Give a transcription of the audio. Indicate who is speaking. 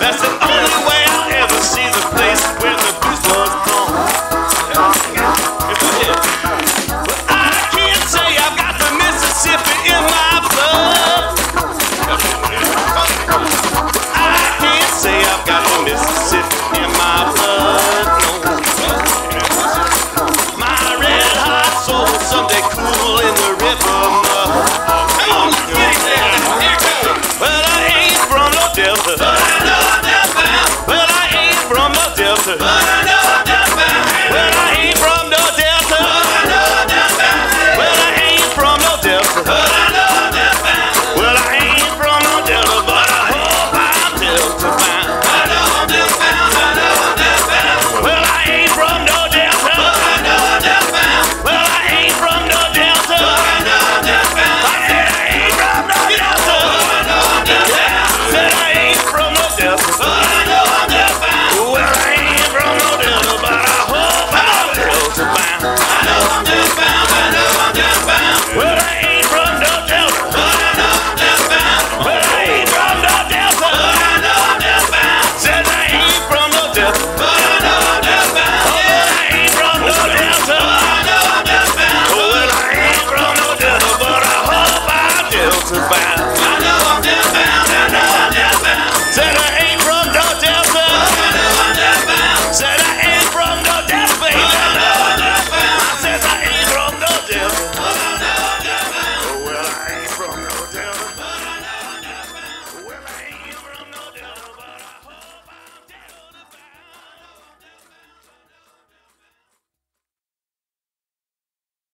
Speaker 1: That's the only way I'll ever see the place where the blues was born. But I can't say I've got the Mississippi in my blood. I can't say I've got the Mississippi in my blood. No. My red hot soul someday cool in the river mud. Come on, let's get it there. Here it goes. Well, I ain't from no Delta, but I know Delta. Well, I ain't from no Delta, but I know